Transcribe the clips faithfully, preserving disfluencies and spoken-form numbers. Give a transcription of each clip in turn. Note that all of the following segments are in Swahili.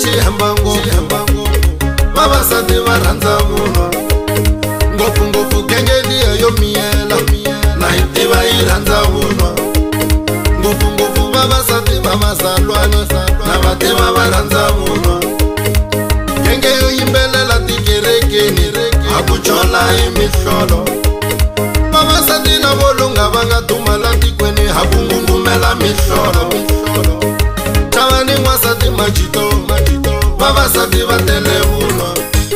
chihamba ngopfu vavasati va rhandza vunwa ngopfungopfu genge liya yo miyela na yi tiva yi rhandza vunwa ngopfungopfu vavasati va mazalwana na va tiva va rhandza vunwa genge yo yimbelela tikerekeni a ku chola hi mihlolo vavasati na volunga va nga duma la tikweni ha ku ngungumela mihlolo chavani n'wansati majito vavasati va tele vunwa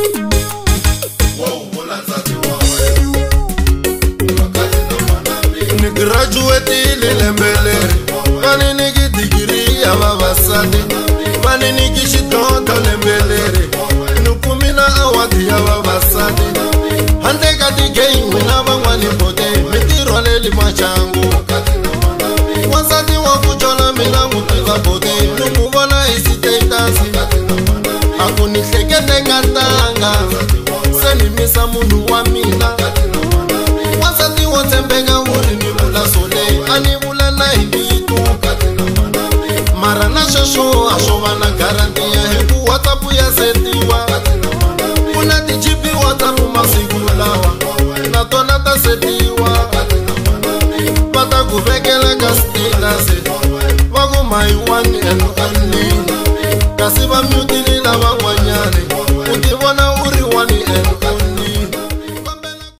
ni graduatile lembe leri vani ni ki digiri ya vavasati vani ni ki xidlodlo lembe leri ni kumile awadi ya vavasati handle ka tigame na van'wani bote mitirho leli machangu wansati wa ku chola mina n'wi tiva bote ni n'wi vona hi sitetasi a ku ni hlekete nga tanga se ni misa munhu wa mina wansati wo tshembeka wu ri ni vula sole a ni vula na hi vito mara na sweswo a swo va na garantiya hi ku WhatsApp ya setiwa ku na ti-G P WhatsApp masiku lawa na tona ta setiwa va ta ku vekela ka status va ku my one and only kasi va mute